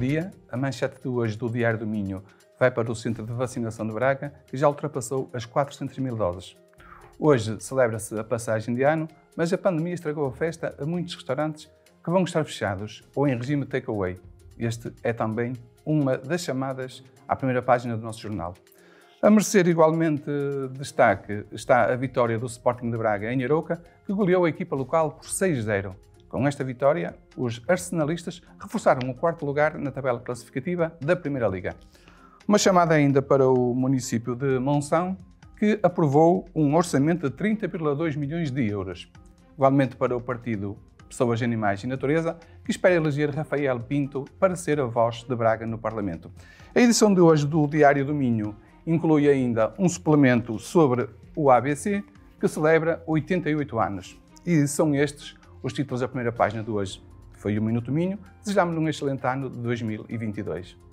dia, a manchete de hoje do Diário do Minho vai para o Centro de Vacinação de Braga, que já ultrapassou as 400.000 doses. Hoje celebra-se a passagem de ano, mas a pandemia estragou a festa a muitos restaurantes que vão estar fechados ou em regime takeaway. Este é também uma das chamadas à primeira página do nosso jornal. A merecer igualmente destaque está a vitória do Sporting de Braga em Arouca, que goleou a equipa local por 6-0. Com esta vitória, os arsenalistas reforçaram o quarto lugar na tabela classificativa da Primeira Liga. Uma chamada ainda para o município de Monção, que aprovou um orçamento de 30,2 milhões de euros. Igualmente para o partido Pessoas, Animais e Natureza, que espera eleger Rafael Pinto para ser a voz de Braga no Parlamento. A edição de hoje do Diário do Minho inclui ainda um suplemento sobre o ABC, que celebra 88 anos. E são estes os títulos da primeira página de hoje. Foi o Minuto Minho. Desejamos-lhe um excelente ano de 2022.